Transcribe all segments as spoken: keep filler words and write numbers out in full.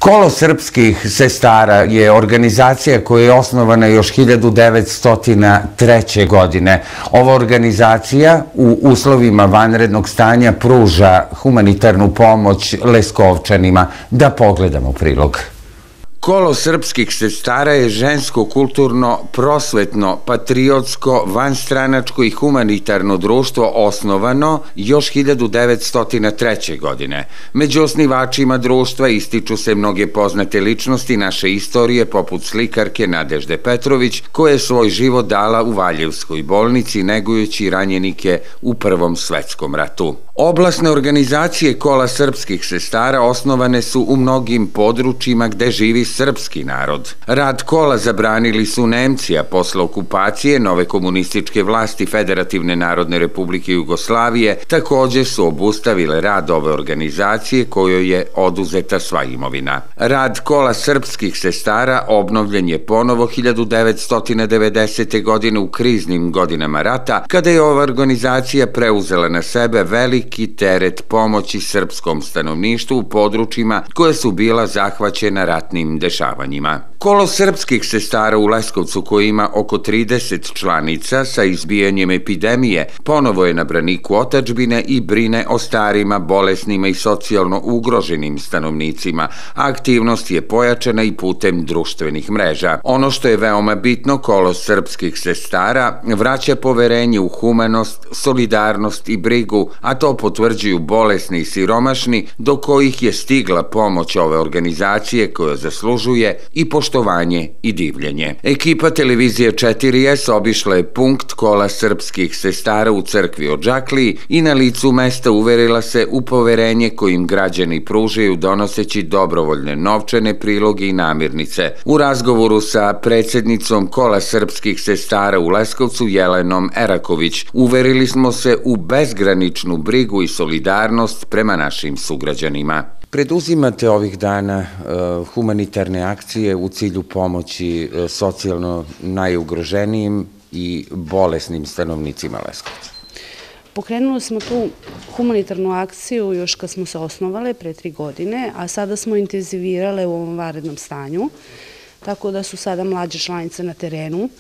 Kolo srpskih sestara je organizacija koja je osnovana još hiljadu devetsto treće. godine. Ova organizacija u uslovima vanrednog stanja pruža humanitarnu pomoć Leskovčanima. Da pogledamo prilog. Kolo srpskih sestara je žensko, kulturno, prosvetno, patriotsko, vanstranačko i humanitarno društvo osnovano još hiljadu devetsto treće. godine. Među osnivačima društva ističu se mnoge poznate ličnosti naše istorije, poput slikarke Nadežde Petrović, koja je svoj život dala u Valjevskoj bolnici negujući ranjenike u Prvom svetskom ratu. Oblasne organizacije Kola srpskih sestara osnovane su u mnogim područjima gde živi srpski narod. Rad kola zabranili su Nemci, a posle okupacije nove komunističke vlasti Federativne narodne republike Jugoslavije takođe su obustavile rad ove organizacije kojoj je oduzeta sva imovina. Rad Kola srpskih sestara obnovljen je ponovo hiljadu devetsto devedesete. godine u kriznim godinama rata, kada je ova organizacija preuzela na sebe veliki teret pomoći srpskom stanovništvu u područjima koja su bila zahvaćena ratnim dešavanjima. Kolo srpskih sestara u Leskovcu, koji ima oko trideset članica sa izbijanjem epidemije, ponovo je na braniku otadžbine i brine o starima, bolesnima i socijalno ugroženim stanovnicima. Aktivnost je pojačana i putem društvenih mreža. Ono što je veoma bitno, Kolo srpskih sestara vraća poverenje u humanost, solidarnost i brigu, a to potvrđuju bolesni i siromašni, do kojih je stigla pomoć ove organizacije koja zaslužuje i poštovanje i divljenje. Ekipa televizije četiri es obišla je punkt Kola srpskih sestara u crkvi Odžakliji i na licu mesta uverila se u poverenje kojim građani pružaju donoseći dobrovoljne novčane priloge i namirnice. U razgovoru sa predsednicom Kola srpskih sestara u Leskovcu Jelenom Eraković uverili smo se u bezgraničnu brigu i solidarnost prema našim sugrađanima. Preduzimate ovih dana humanitarne akcije u cilju pomoći socijalno najugroženijim i bolesnim stanovnicima Leskovca. Pokrenuli smo tu humanitarnu akciju još kad smo se osnovale pre tri godine, a sada smo intenzivirale u ovom vanrednom stanju, tako da su sada mlađe članice na terenu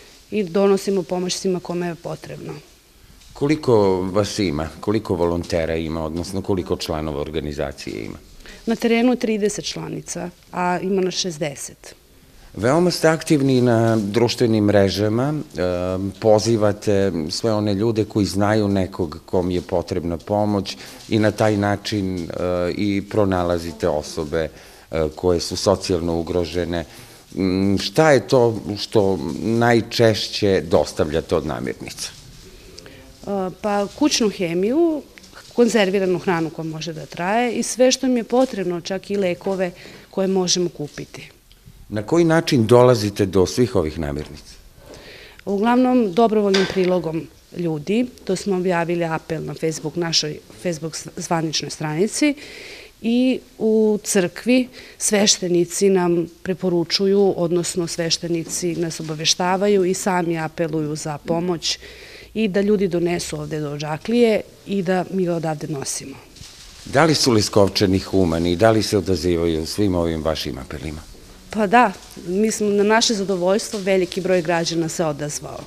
i donosimo pomoć svima kome je potrebno. Koliko vas ima, koliko volontera ima, odnosno koliko članova organizacije ima? Na terenu je trideset članica, a ima nas šezdeset. Veoma ste aktivni na društvenim mrežama, pozivate sve one ljude koji znaju nekog kom je potrebna pomoć i na taj način i pronalazite osobe koje su socijalno ugrožene. Šta je to što najčešće dostavljate od namirnica? Pa kućnu hemiju, konzerviranu hranu koja može da traje i sve što im je potrebno, čak i lekove koje možemo kupiti. Na koji način dolazite do svih ovih namirnica? Uglavnom dobrovoljnim prilogom ljudi, to smo objavili apel na Facebook, našoj Facebook zvaničnoj stranici, i u crkvi sveštenici nam preporučuju, odnosno sveštenici nas obaveštavaju i sami apeluju za pomoć i da ljudi donesu ovde do Odžaklije i da mi ga odavde nosimo. Da li su Leskovčani humani i da li se odazivaju svim ovim vašim apelima? Pa da, mislim, na naše zadovoljstvo veliki broj građana se odazvao.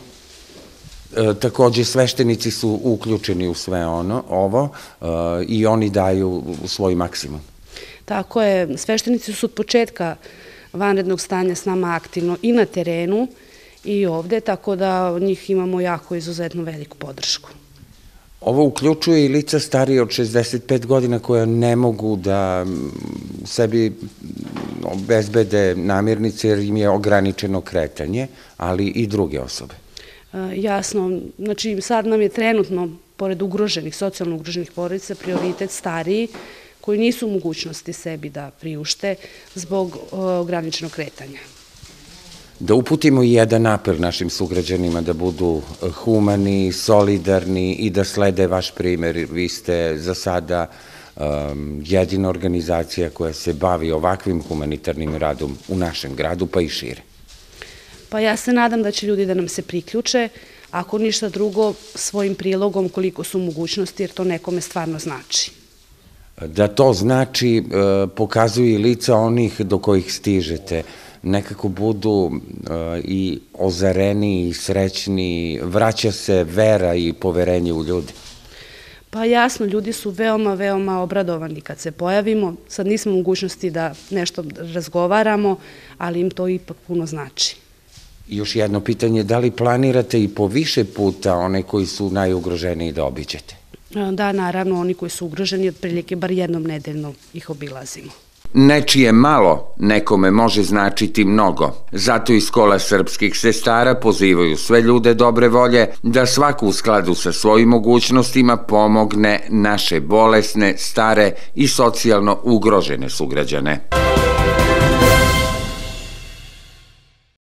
Takođe, sveštenici su uključeni u sve ono, ovo i oni daju svoj maksimum. Tako je, sveštenici su od početka vanrednog stanja s nama aktivno i na terenu i ovde, tako da od njih imamo jako izuzetno veliku podršku. Ovo uključuje i lica starije od šezdeset pet godina koja ne mogu da sebi obezbede namirnice jer im je ograničeno kretanje, ali i druge osobe. Jasno, znači sad nam je trenutno, pored ugroženih, socijalno ugroženih porodica, prioritet stariji koji nisu u mogućnosti sebi da priušte zbog ograničenog kretanja. Da uputimo i jedan apel našim sugrađanima da budu humani, solidarni i da slede vaš primer. Vi ste za sada jedina organizacija koja se bavi ovakvim humanitarnim radom u našem gradu, pa i šire. Pa ja se nadam da će ljudi da nam se priključe, ako ništa drugo svojim prilogom koliko su mogućnosti, jer to nekome stvarno znači. Da to znači pokazuju i lica onih do kojih stižete, nekako budu i ozareni i srećni, vraća se vera i poverenje u ljudi. Pa jasno, ljudi su veoma, veoma obradovani kad se pojavimo. Sad nismo u mogućnosti da nešto razgovaramo, ali im to ipak puno znači. Još jedno pitanje, da li planirate i po više puta one koji su najugroženiji da obiđete? Da, naravno, oni koji su ugroženi, otprilike bar jednom nedeljno ih obilazimo. Nečije malo nekome može značiti mnogo. Zato iz Kola srpskih sestara pozivaju sve ljude dobre volje da svako u skladu sa svojim mogućnostima pomogne naše bolesne, stare i socijalno ugrožene sugrađane.